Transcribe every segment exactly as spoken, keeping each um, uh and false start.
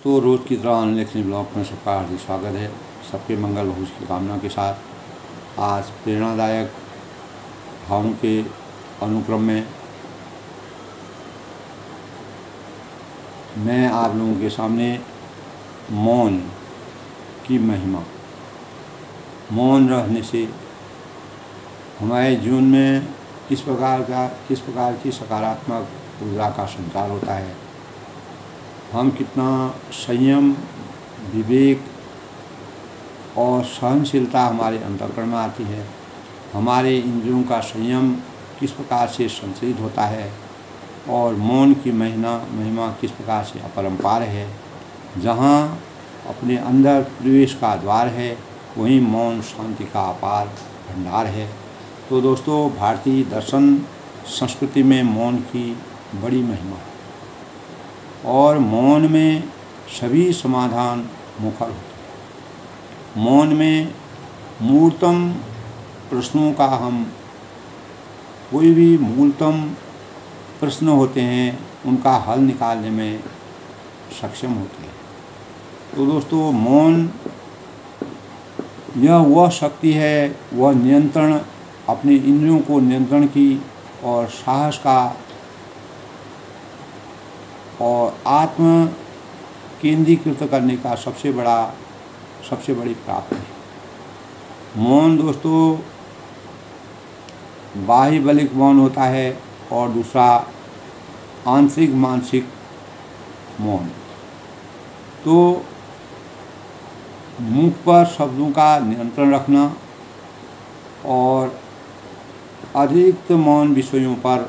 दोस्तों, रोज़ की तरह अनलेखनी ब्लॉग में सबका हार्दिक स्वागत है। सबके मंगल भविष्य की कामना के साथ आज प्रेरणादायक भावों के अनुक्रम में मैं आप लोगों के सामने मौन की महिमा, मौन रहने से हमारे जीवन में किस प्रकार का किस प्रकार की सकारात्मक ऊर्जा का संचार होता है, हम कितना संयम, विवेक और सहनशीलता हमारे अंतःकरण में आती है, हमारे इंद्रियों का संयम किस प्रकार से संचरित होता है और मौन की महिमा महिमा किस प्रकार से अपरंपार है। जहाँ अपने अंदर प्रवेश का द्वार है, वहीं मौन शांति का अपार भंडार है। तो दोस्तों, भारतीय दर्शन संस्कृति में मौन की बड़ी महिमा है और मौन में सभी समाधान मुखर होते हैं। मौन में मूलतम प्रश्नों का हम कोई भी मूलतम प्रश्न होते हैं उनका हल निकालने में सक्षम होते हैं। तो दोस्तों, मौन यह वह शक्ति है, वह नियंत्रण, अपने इंद्रियों को नियंत्रण की और साहस का और आत्म केंद्रीकृत करने का सबसे बड़ा सबसे बड़ी प्राप्ति है। मौन दोस्तों बाह्य बलिक मौन होता है और दूसरा आंतरिक मानसिक मौन। तो मुख पर शब्दों का नियंत्रण रखना और अधिक मौन विषयों पर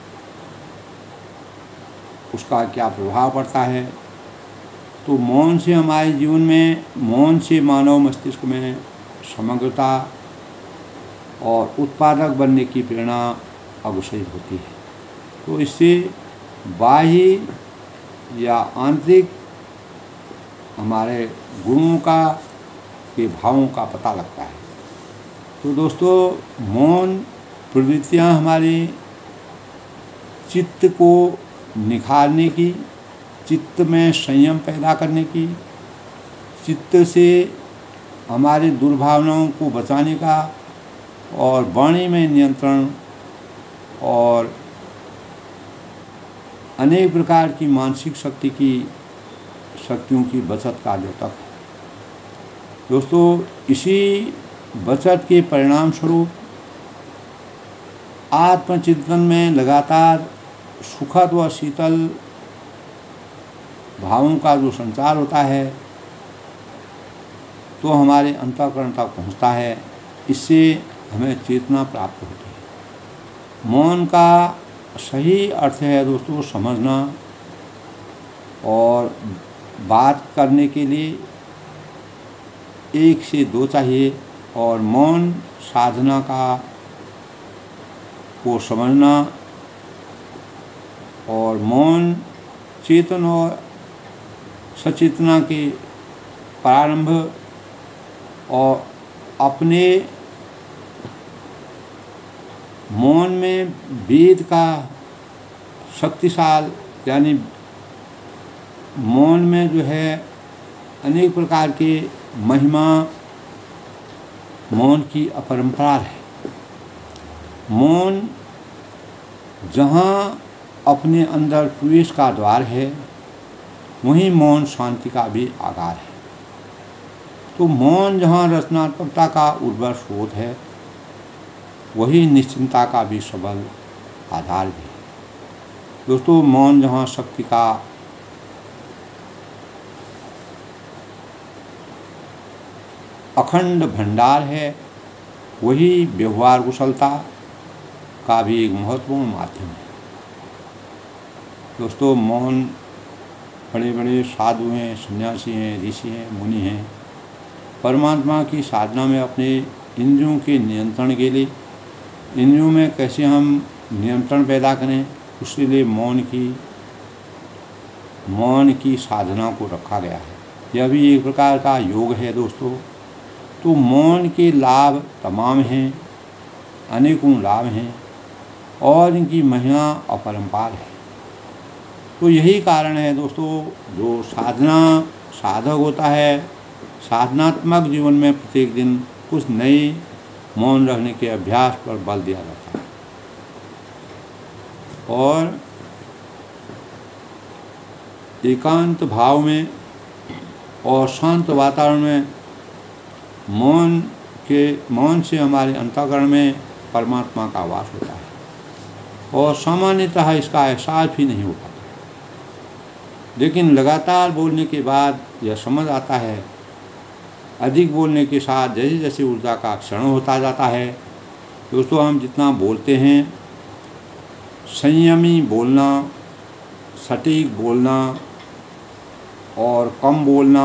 उसका क्या प्रभाव पड़ता है। तो मौन से हमारे जीवन में, मौन से मानव मस्तिष्क में समग्रता और उत्पादक बनने की प्रेरणा अग्रसर होती है। तो इससे बाह्य या आंतरिक हमारे गुणों का के भावों का पता लगता है। तो दोस्तों, मौन प्रवृत्तियाँ हमारे चित्त को निखारने की, चित्त में संयम पैदा करने की, चित्त से हमारे दुर्भावनाओं को बचाने का और वाणी में नियंत्रण और अनेक प्रकार की मानसिक शक्ति की शक्तियों की बचत का द्योतक है। दोस्तों, इसी बचत के परिणाम स्वरूप आत्मचिंतन में लगातार सुखद व शीतल भावों का जो संचार होता है तो हमारे अंतःकरण तक पहुँचता है। इससे हमें चेतना प्राप्त होती है। मौन का सही अर्थ है दोस्तों समझना और बात करने के लिए एक से दो चाहिए और मौन साधना का को समझना और मौन चेतन और सचेतना के प्रारंभ और अपने मौन में वेद का शक्तिशाल, यानी मौन में जो है अनेक प्रकार के महिमा मौन की अपरंपार है। मौन जहाँ अपने अंदर प्रवेश का द्वार है, वहीं मौन शांति का भी आधार है। तो मौन जहाँ रचनात्मकता का उर्वर स्रोत है, वही निश्चिंतता का भी सबल आधार भी है। दोस्तों, मौन जहाँ शक्ति का अखंड भंडार है, वही व्यवहार कुशलता का भी एक महत्वपूर्ण माध्यम है। दोस्तों, मौन बड़े बड़े साधु हैं, सन्यासी हैं, ऋषि हैं, मुनि हैं, परमात्मा की साधना में अपने इंद्रियों के नियंत्रण के लिए, इंद्रियों में कैसे हम नियंत्रण पैदा करें, उसके लिए मौन की मौन की साधना को रखा गया है। यह भी एक प्रकार का योग है दोस्तों। तो मौन के लाभ तमाम हैं, अनेकों लाभ हैं और इनकी महिमा अपरंपार है। तो यही कारण है दोस्तों, जो साधना साधक होता है, साधनात्मक जीवन में प्रत्येक दिन कुछ नई मौन रहने के अभ्यास पर बल दिया जाता है। और एकांत भाव में और शांत वातावरण में मौन के मौन से हमारे अंतःकरण में परमात्मा का वास होता है और सामान्यतः इसका एहसास भी नहीं हो पाता। लेकिन लगातार बोलने के बाद यह समझ आता है, अधिक बोलने के साथ जैसे जैसे ऊर्जा का क्षरण होता जाता है। दोस्तों, हम जितना बोलते हैं, संयमी बोलना, सटीक बोलना और कम बोलना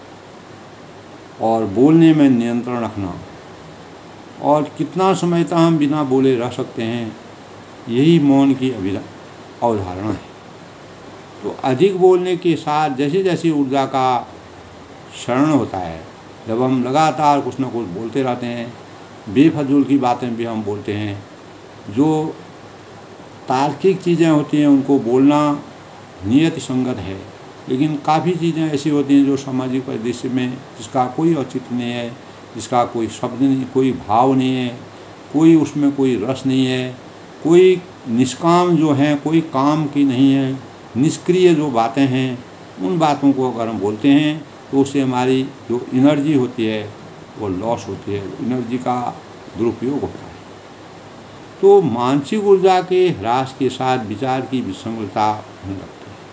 और बोलने में नियंत्रण रखना और कितना समय तक हम बिना बोले रह सकते हैं, यही मौन की अवधारणा है। तो अधिक बोलने के साथ जैसे जैसे ऊर्जा का क्षरण होता है, जब हम लगातार कुछ न कुछ बोलते रहते हैं, बेफजूल की बातें भी हम बोलते हैं, जो तार्किक चीज़ें होती हैं उनको बोलना नियत संगत है, लेकिन काफ़ी चीज़ें ऐसी होती हैं जो सामाजिक परिदृश्य में जिसका कोई औचित्य नहीं है, जिसका कोई शब्द नहीं, कोई भाव नहीं है, कोई उसमें कोई रस नहीं है, कोई निष्काम जो है, कोई काम की नहीं है, निष्क्रिय जो बातें हैं, उन बातों को अगर हम बोलते हैं तो उससे हमारी जो एनर्जी होती है वो लॉस होती है, एनर्जी का दुरुपयोग होता है। तो मानसिक ऊर्जा के ह्रास के साथ विचार की विसंगतता होने लगती है।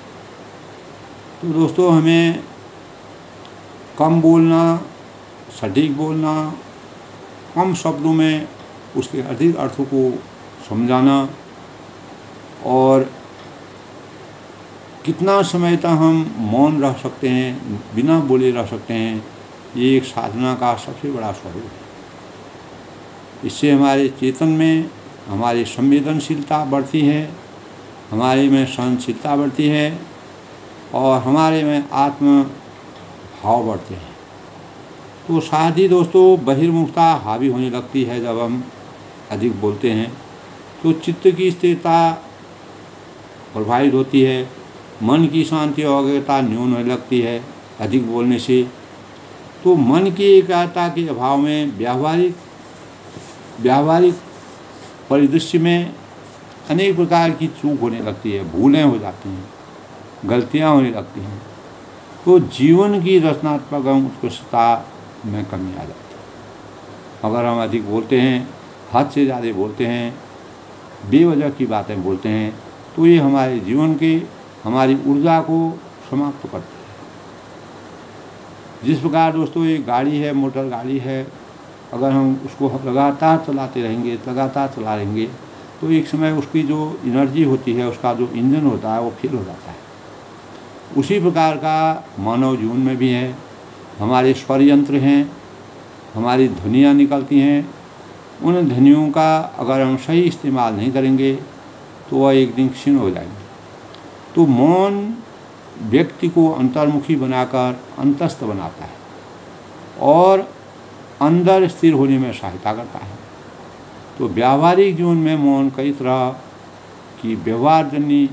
तो दोस्तों, हमें कम बोलना, सटीक बोलना, कम शब्दों में उसके अधिक अर्थों को समझाना और कितना समय तक हम मौन रह सकते हैं, बिना बोले रह सकते हैं, ये एक साधना का सबसे बड़ा स्वरूप है। इससे हमारे चेतन में हमारी संवेदनशीलता बढ़ती है, हमारे में सहनशीलता बढ़ती है और हमारे में आत्म भाव बढ़ते हैं। तो साथ ही दोस्तों, बहिर्मुखता हावी होने लगती है। जब हम अधिक बोलते हैं तो चित्त की स्थिरता प्रभावित होती है, मन की शांति और एकाग्रता न्यून होने लगती है अधिक बोलने से। तो मन की एकाग्रता के अभाव में व्यावहारिक व्यावहारिक परिदृश्य में अनेक प्रकार की चूक होने लगती है, भूलें हो जाती हैं, गलतियां होने लगती हैं। तो जीवन की रचनात्मक एवं उत्कृष्टता में कमी आ जाती है। अगर हम अधिक बोलते हैं, हद से ज़्यादा बोलते हैं, बेवजह की बातें बोलते हैं, तो ये हमारे जीवन के हमारी ऊर्जा को समाप्त करते हैं। जिस प्रकार दोस्तों एक गाड़ी है, मोटर गाड़ी है, अगर हम उसको लगातार चलाते रहेंगे, लगातार चला रहेंगे, तो एक समय उसकी जो एनर्जी होती है, उसका जो इंजन होता है वो फेल हो जाता है। उसी प्रकार का मानव जीवन में भी है। हमारे स्वर यंत्र हैं, हमारी ध्वनियाँ निकलती हैं, उन ध्वनियों का अगर हम सही इस्तेमाल नहीं करेंगे तो वह एक दिन क्षीण हो जाएंगे। तो मौन व्यक्ति को अंतर्मुखी बनाकर अंतस्थ बनाता है और अंदर स्थिर होने में सहायता करता है। तो व्यावहारिक जीवन में मौन कई तरह की व्यवहारजन्य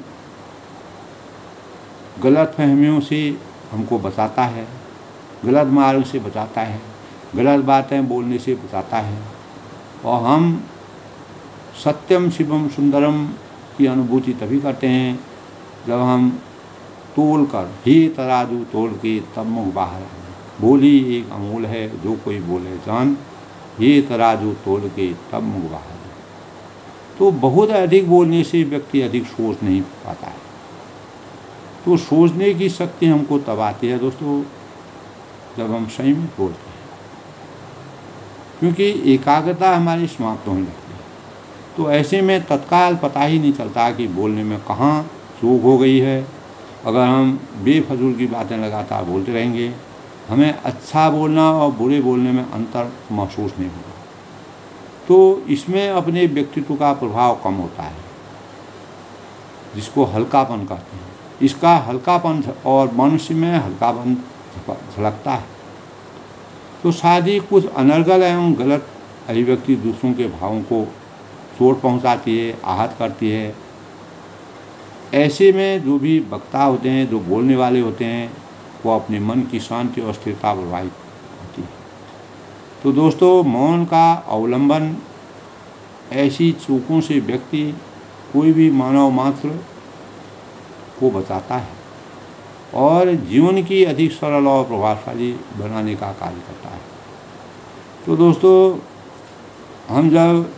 गलत फहमियों से हमको बचाता है, गलत मार्ग से बचाता है, गलत बातें बोलने से बचाता है और हम सत्यम शिवम सुंदरम की अनुभूति तभी करते हैं जब हम तोल कर ही तराजू तोल के तब मुँह बाहर आए। बोली एक अमूल है, जो कोई बोले जान, ये तराजू तोल के तब मुँह बाहर आए। तो बहुत अधिक बोलने से व्यक्ति अधिक सोच नहीं पाता है। तो सोचने की शक्ति हमको तब आती है दोस्तों जब हम संयमित बोलते हैं, क्योंकि एकाग्रता हमारी समाप्त होने लगती है। तो ऐसे में तत्काल पता ही नहीं चलता कि बोलने में कहाँ चूक हो गई है। अगर हम बेफजूल की बातें लगातार बोलते रहेंगे, हमें अच्छा बोलना और बुरे बोलने में अंतर महसूस नहीं होगा। तो इसमें अपने व्यक्तित्व का प्रभाव कम होता है, जिसको हल्कापन कहते हैं। इसका हल्कापन और मनुष्य में हल्कापन झलकता है। तो साथ ही कुछ अनर्गल एवं गलत अभिव्यक्ति दूसरों के भावों को चोट पहुंचाती है, आहत करती है। ऐसे में जो भी वक्ता होते हैं, जो बोलने वाले होते हैं, वो अपने मन की शांति और स्थिरता प्रभावित होती है। तो दोस्तों, मौन का अवलंबन ऐसी चूकों से व्यक्ति कोई भी मानव मात्र को बचाता है और जीवन की अधिक सरल और प्रभावशाली बनाने का कार्य करता है। तो दोस्तों, हम जब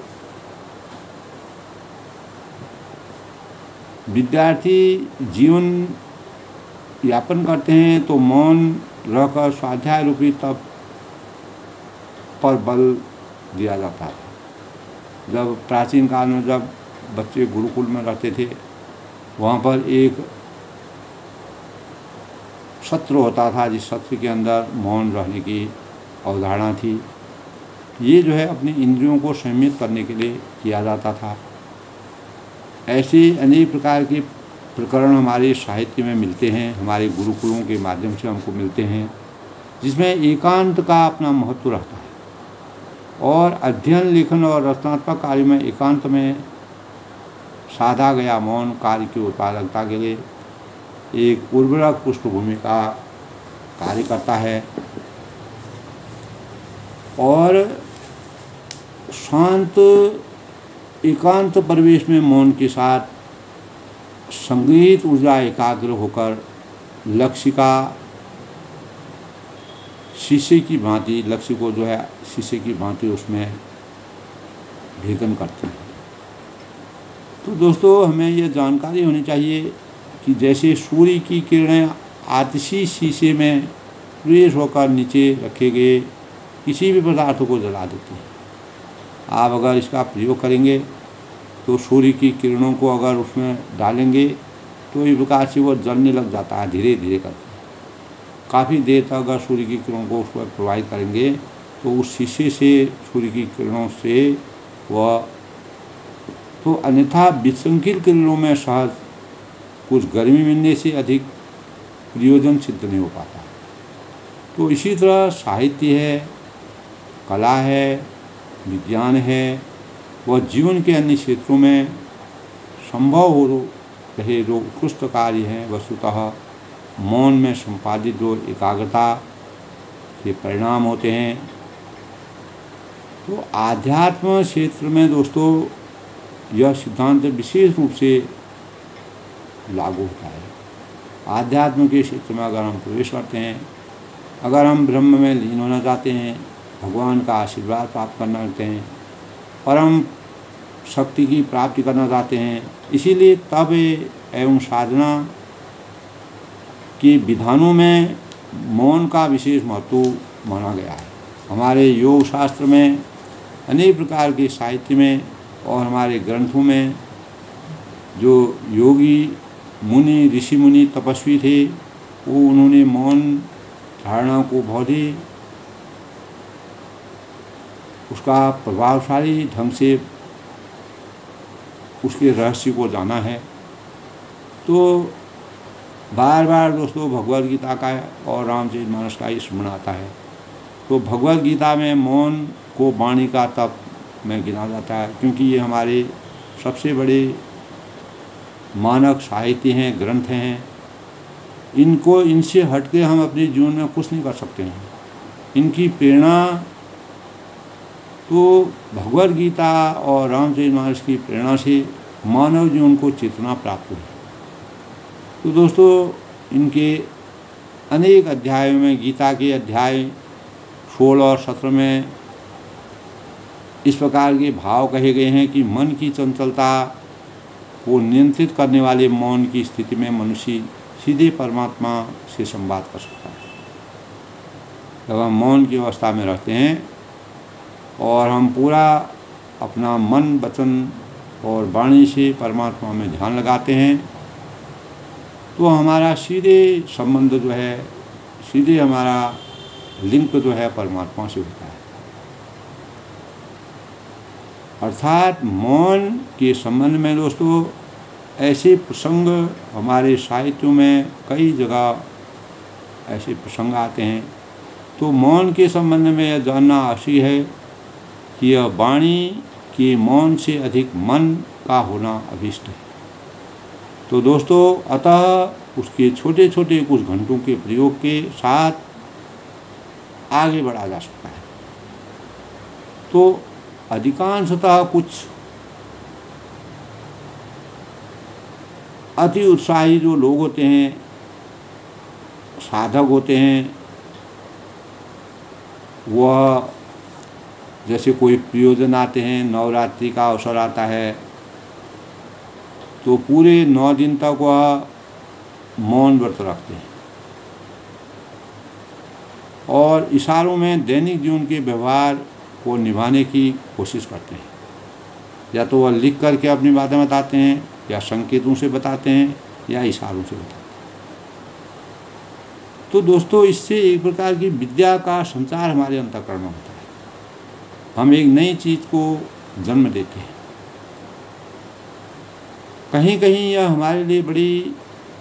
विद्यार्थी जीवन यापन करते हैं तो मौन रहकर स्वाध्याय रूपी तप पर बल दिया जाता है। जब प्राचीन काल में जब बच्चे गुरुकुल में रहते थे, वहाँ पर एक सत्र होता था, जिस सत्र के अंदर मौन रहने की अवधारणा थी। ये जो है अपनी इंद्रियों को संयमित करने के लिए किया जाता था। ऐसे अनेक प्रकार के प्रकरण हमारे साहित्य में मिलते हैं, हमारे गुरुकुलों के माध्यम से हमको मिलते हैं, जिसमें एकांत का अपना महत्व रहता है। और अध्ययन, लेखन और रचनात्मक कार्य में एकांत में साधा गया मौन कार्य की उत्पादकता के लिए एक उर्वरक पृष्ठभूमि का कार्य करता है। और शांत एकांत परिवेश में मौन के साथ संगीत ऊर्जा एकाग्र होकर लक्ष्य का शीशे की भांति लक्ष्य को जो है शीशे की भांति उसमें भेदन करते हैं। तो दोस्तों, हमें ये जानकारी होनी चाहिए कि जैसे सूर्य की किरणें आतिशी शीशे में प्रवेश होकर नीचे रखे गए किसी भी पदार्थ को जला देती है। आप अगर इसका प्रयोग करेंगे तो सूर्य की किरणों को अगर उसमें डालेंगे तो इस प्रकार से वो जलने लग जाता है धीरे धीरे करके। काफ़ी देर तक अगर सूर्य की किरणों को उस पर प्रवाहित करेंगे तो उस शीशे से सूर्य की किरणों से वह तो अन्यथा विसंकीर्ण किरणों में सहज कुछ गर्मी मिलने से अधिक प्रयोजन सिद्ध नहीं हो पाता। तो इसी तरह साहित्य है, कला है, विज्ञान है, वह जीवन के अन्य क्षेत्रों में संभव हो रहे जो उत्कृष्ट कार्य हैं, वस्तुतः मौन में संपादित जो एकाग्रता के परिणाम होते हैं। तो आध्यात्म क्षेत्र में दोस्तों यह सिद्धांत विशेष रूप से लागू होता है। आध्यात्म के क्षेत्र में अगर हम प्रवेश करते हैं, अगर हम ब्रह्म में लीन होना चाहते हैं, भगवान का आशीर्वाद प्राप्त करना चाहते हैं, परम शक्ति की प्राप्ति करना चाहते हैं, इसीलिए तप एवं साधना के विधानों में मौन का विशेष महत्व माना गया है। हमारे योग शास्त्र में अनेक प्रकार के साहित्य में और हमारे ग्रंथों में जो योगी मुनि ऋषि मुनि तपस्वी थे, वो उन्होंने मौन धारणा को बहुत ही उसका प्रभावशाली ढंग से उसके रहस्य को जाना है। तो बार बार दोस्तों भगवद गीता का और रामचरितमानस का ही स्मरण आता है। तो भगवद गीता में मौन को वाणी का तप में गिना जाता है, क्योंकि ये हमारे सबसे बड़े मानक साहित्य हैं, ग्रंथ हैं। इनको इनसे हटके हम अपने जीवन में कुछ नहीं कर सकते हैं। इनकी प्रेरणा तो भगवद गीता और रामचरितमानस की प्रेरणा से मानव जीवन को चेतना प्राप्त हुई। तो दोस्तों, इनके अनेक अध्यायों में, गीता के अध्याय सोलह और सत्रह में इस प्रकार के भाव कहे गए हैं कि मन की चंचलता को नियंत्रित करने वाले मौन की स्थिति में मनुष्य सीधे परमात्मा से संवाद कर सकता है। जब हम मौन की अवस्था में रहते हैं और हम पूरा अपना मन, वचन और वाणी से परमात्मा में ध्यान लगाते हैं, तो हमारा सीधे संबंध जो है, सीधे हमारा लिंक जो है परमात्मा से होता है। अर्थात मौन के संबंध में दोस्तों ऐसे प्रसंग हमारे साहित्यों में कई जगह ऐसे प्रसंग आते हैं। तो मौन के संबंध में यह जानना आवश्यक है कि यह वाणी के मौन से अधिक मन का होना अभीष्ट है। तो दोस्तों अतः उसके छोटे छोटे कुछ घंटों के प्रयोग के साथ आगे बढ़ा जा सकता है। तो अधिकांशतः कुछ अति उत्साही जो लोग होते हैं, साधक होते हैं, वह जैसे कोई प्रयोजन आते हैं, नवरात्रि का अवसर आता है, तो पूरे नौ दिन तक वह मौन व्रत रखते हैं और इशारों में दैनिक जीवन के व्यवहार को निभाने की कोशिश करते हैं। या तो वह लिख करके अपनी बातें बताते हैं, या संकेतों से बताते हैं, या इशारों से बताते हैं। तो दोस्तों इससे एक प्रकार की विद्या का संचार हमारे अंतःकरण में होता है। हम एक नई चीज़ को जन्म देते हैं। कहीं कहीं यह हमारे लिए बड़ी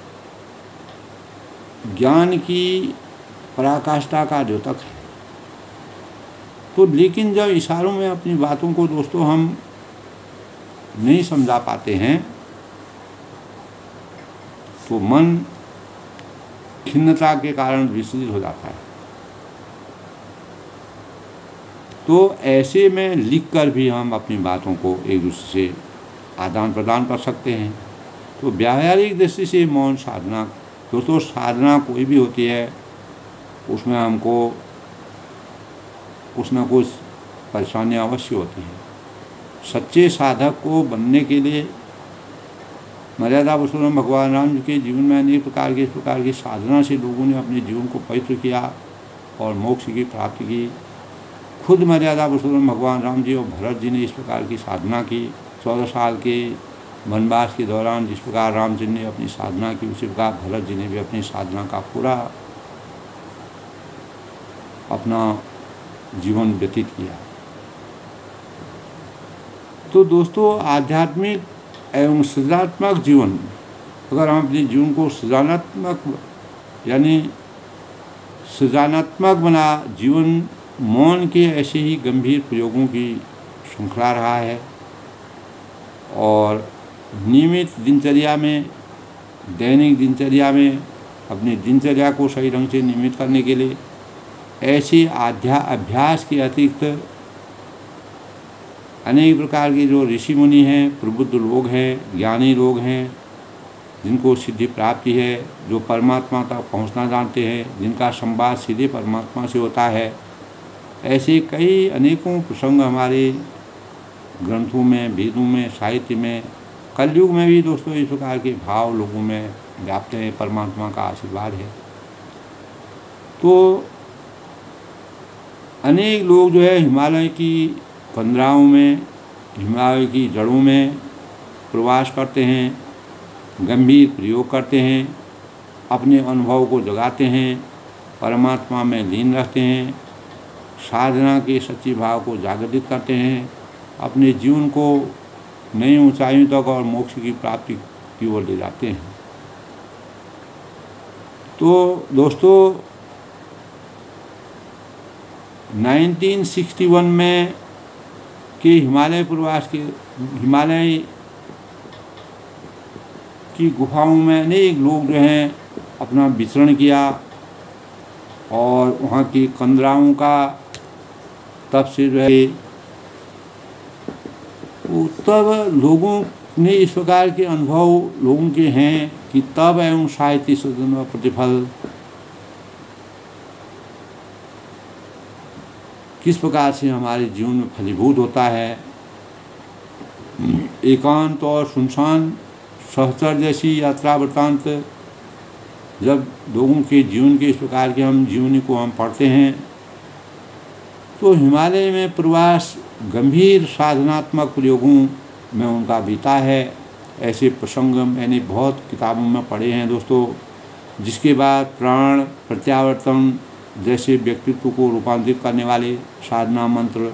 ज्ञान की पराकाष्ठा का द्योतक है। तो लेकिन जब इशारों में अपनी बातों को दोस्तों हम नहीं समझा पाते हैं, तो मन खिन्नता के कारण विचलित हो जाता है। तो ऐसे में लिखकर भी हम अपनी बातों को एक दूसरे से आदान प्रदान कर सकते हैं। तो व्यावहारिक दृष्टि से मौन साधना, दोस्तों साधना कोई भी होती है, उसमें हमको कुछ न कुछ परेशानियाँ अवश्य होती हैं। सच्चे साधक को बनने के लिए मर्यादा पुरुषोत्तम भगवान राम जी के जीवन में अनेक प्रकार के इस प्रकार की साधना से लोगों ने अपने जीवन को पवित्र किया और मोक्ष की प्राप्ति की। खुद मर्यादा पुरुषोत्तम भगवान राम जी और भरत जी ने इस प्रकार की साधना की। चौदह साल के वनवास के दौरान जिस प्रकार राम जी ने अपनी साधना की, उसी प्रकार भरत जी ने भी अपनी साधना का पूरा अपना जीवन व्यतीत किया। तो दोस्तों आध्यात्मिक एवं सृजनात्मक जीवन, अगर हम अपने जीवन को सृजनात्मक यानी सृजनात्मक बना जीवन मौन के ऐसे ही गंभीर प्रयोगों की श्रृंखला रहा है। और नियमित दिनचर्या में, दैनिक दिनचर्या में अपनी दिनचर्या को सही ढंग से नियमित करने के लिए ऐसे आध्या अभ्यास के अतिरिक्त अनेक प्रकार के जो ऋषि मुनि हैं, प्रबुद्ध लोग हैं, ज्ञानी लोग हैं, जिनको सिद्धि प्राप्ति है, जो परमात्मा तक पहुंचना जानते हैं, जिनका संवाद सीधे परमात्मा से होता है, ऐसे कई अनेकों प्रसंग हमारे ग्रंथों में, वेदों में, साहित्य में, कलयुग में भी दोस्तों इस प्रकार के भाव लोगों में व्याप्त हैं। परमात्मा का आशीर्वाद है। तो अनेक लोग जो है हिमालय की कंदराओं में, हिमालय की जड़ों में प्रवास करते हैं, गंभीर प्रयोग करते हैं, अपने अनुभव को जगाते हैं, परमात्मा में लीन रहते हैं, साधना के सच्ची भाव को जागृत करते हैं, अपने जीवन को नई ऊंचाइयों तक और मोक्ष की प्राप्ति की ओर ले जाते हैं। तो दोस्तों उन्नीस सौ इकसठ में के हिमालय प्रवास के हिमालय की गुफाओं में अनेक लोग जो हैं अपना विचरण किया और वहाँ की कंदराओं का तब से जो है तब लोगों ने इस प्रकार के अनुभव लोगों के हैं कि तब एवं साहित्य सृजन व प्रतिफल किस प्रकार से हमारे जीवन में फलीभूत होता है। एकांत और सुनसान सहचर जैसी यात्रा वृत्तांत जब लोगों के जीवन के इस प्रकार के हम जीवनी को हम पढ़ते हैं, तो हिमालय में प्रवास गंभीर साधनात्मक प्रयोगों में उनका बीता है। ऐसे प्रसंग मैंने बहुत किताबों में पढ़े हैं दोस्तों, जिसके बाद प्राण प्रत्यावर्तन जैसे व्यक्तित्व को रूपांतरित करने वाले साधना मंत्र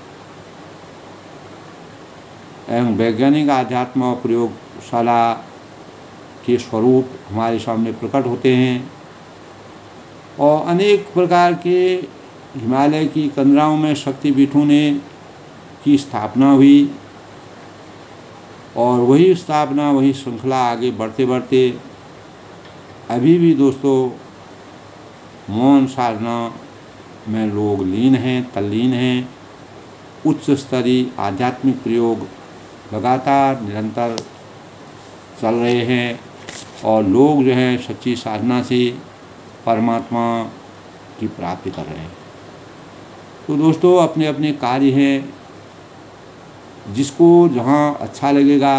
एवं वैज्ञानिक आध्यात्म और प्रयोगशाला के स्वरूप हमारे सामने प्रकट होते हैं। और अनेक प्रकार के हिमालय की कंदराओं में शक्तिपीठों ने की स्थापना हुई और वही स्थापना, वही श्रृंखला आगे बढ़ते बढ़ते अभी भी दोस्तों मौन साधना में लोग लीन हैं, तल्लीन हैं। उच्च स्तरीय आध्यात्मिक प्रयोग लगातार निरंतर चल रहे हैं और लोग जो हैं सच्ची साधना से परमात्मा की प्राप्ति कर रहे हैं। तो दोस्तों अपने अपने कार्य हैं, जिसको जहाँ अच्छा लगेगा।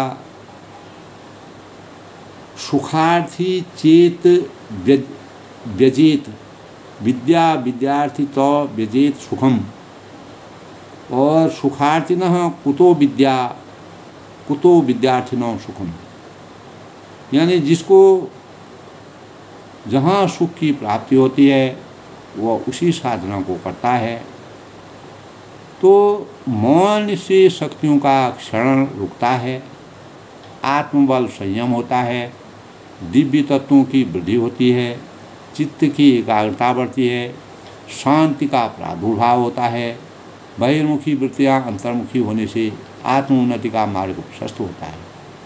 सुखार्थी चेत व्यजेत, विद्या विद्यार्थी तो व्यजेत सुखम, और सुखार्थिनः कुतो विद्या कुतो विद्यार्थिनः सुखम। यानी जिसको जहाँ सुख की प्राप्ति होती है वह उसी साधना को करता है। तो मौन से शक्तियों का क्षरण रुकता है, आत्मबल संयम होता है, दिव्य तत्वों की वृद्धि होती है, चित्त की एकाग्रता बढ़ती है, शांति का प्रादुर्भाव होता है, बहिर्मुखी वृत्तियाँ अंतर्मुखी होने से आत्मोन्नति का मार्ग प्रशस्त होता है।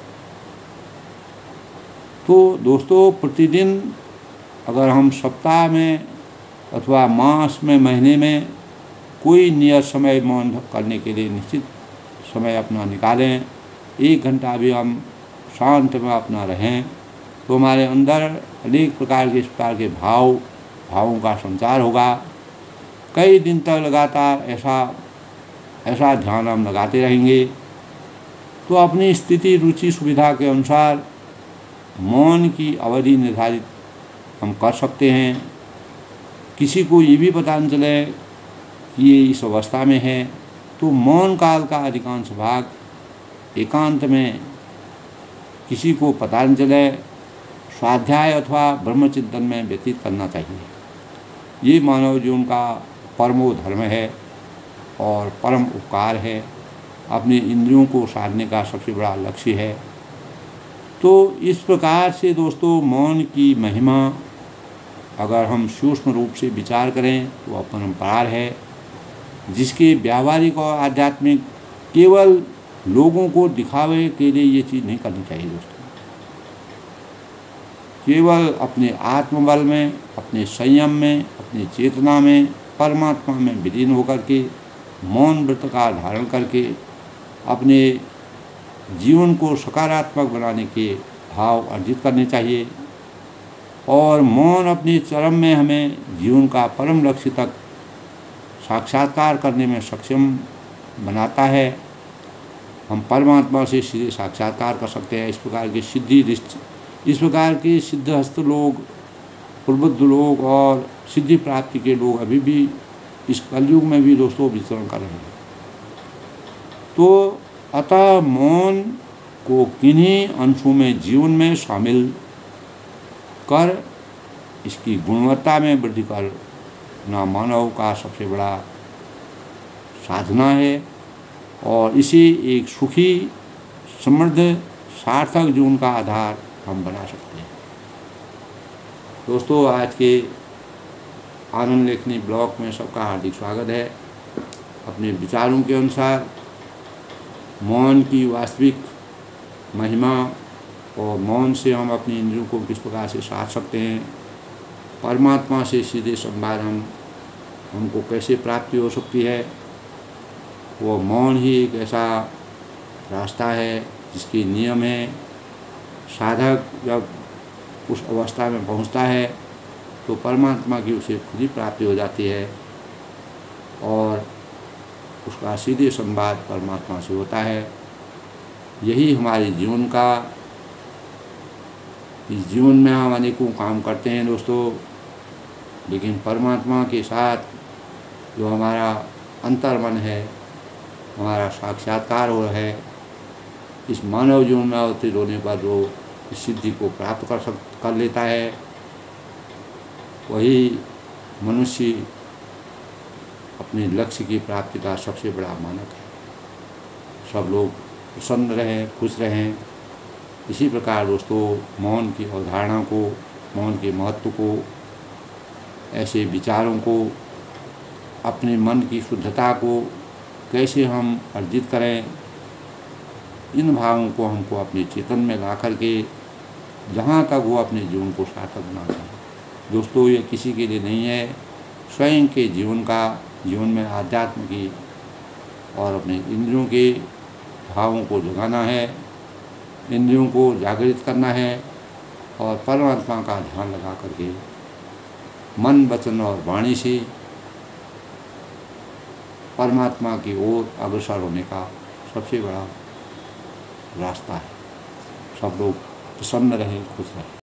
तो दोस्तों प्रतिदिन अगर हम सप्ताह में अथवा मास में, महीने में कोई नियत समय मौन करने के लिए निश्चित समय अपना निकालें, एक घंटा भी हम शांत में अपना रहें, तो हमारे अंदर अनेक प्रकार के इस प्रकार के भाव भावों का संचार होगा। कई दिन तक लगातार ऐसा ऐसा ध्यान हम लगाते रहेंगे तो अपनी स्थिति, रुचि, सुविधा के अनुसार मौन की अवधि निर्धारित हम कर सकते हैं। किसी को ये भी पता न चले कि ये इस अवस्था में है, तो मौन काल का अधिकांश भाग एकांत में किसी को पता न चले स्वाध्याय अथवा ब्रह्मचिंतन में व्यतीत करना चाहिए। ये मानव जीवन का परमो धर्म है और परम उपकार है, अपने इंद्रियों को साधने का सबसे बड़ा लक्ष्य है। तो इस प्रकार से दोस्तों मौन की महिमा अगर हम सूक्ष्म रूप से विचार करें तो अपरंपार है, जिसके व्यावहारिक और आध्यात्मिक केवल लोगों को दिखावे के लिए ये चीज़ नहीं करनी चाहिए दोस्तों। केवल अपने आत्मबल में, अपने संयम में, अपनी चेतना में, परमात्मा में विलीन होकर के मौन व्रत का धारण करके अपने जीवन को सकारात्मक बनाने के भाव अर्जित करने चाहिए। और मौन अपने चरम में हमें जीवन का परम लक्ष्य तक साक्षात्कार करने में सक्षम बनाता है। हम परमात्मा से सीधे साक्षात्कार कर सकते हैं। इस प्रकार की सिद्धि इस प्रकार के सिद्धहस्त लोग, प्रबुद्ध लोग और सिद्धि प्राप्ति के लोग अभी भी इस कलयुग में भी दोस्तों विचरण कर रहे हैं। तो अतः मौन को किन्हीं अंशों में जीवन में शामिल कर इसकी गुणवत्ता में वृद्धि करना मानव का सबसे बड़ा साधना है और इसे एक सुखी, समृद्ध, सार्थक जीवन का आधार हम बना सकते हैं। दोस्तों आज के आनंद लेखनी ब्लॉग में सबका हार्दिक स्वागत है। अपने विचारों के अनुसार मौन की वास्तविक महिमा और मौन से हम अपनी इंद्रियों को किस प्रकार से साध सकते हैं, परमात्मा से सीधे संवाद हम हमको कैसे प्राप्ति हो सकती है, वो मौन ही एक ऐसा रास्ता है जिसके नियम है। साधक जब उस अवस्था में पहुंचता है तो परमात्मा की उसे खुद ही प्राप्ति हो जाती है और उसका सीधे संवाद परमात्मा से होता है। यही हमारे जीवन का, इस जीवन में हम अनेकों काम करते हैं दोस्तों, लेकिन परमात्मा के साथ जो हमारा अंतर्मन है, हमारा साक्षात्कार हो है, इस मानव जीवन में अवतीर्ण होने पर जो इस सिद्धि को प्राप्त कर सक कर लेता है, वही मनुष्य अपने लक्ष्य की प्राप्ति का सबसे बड़ा मानक है। सब लोग प्रसन्न रहें, खुश रहें। इसी प्रकार दोस्तों मौन की अवधारणा को, मौन के महत्व को, ऐसे विचारों को, अपने मन की शुद्धता को कैसे हम अर्जित करें, इन भावों को हमको अपने चेतन में ला करके जहाँ तक वो अपने जीवन को सार्थक बना सकें। दोस्तों, ये किसी के लिए नहीं है, स्वयं के जीवन का जीवन में आध्यात्म की और अपने इंद्रियों के भावों को जगाना है, इंद्रियों को जागृत करना है और परमात्मा का ध्यान लगा करके मन, वचन और वाणी से परमात्मा की ओर अग्रसर होने का सबसे बड़ा रास्ता है। सब लोग प्रसन्न रहें, खुश रहें।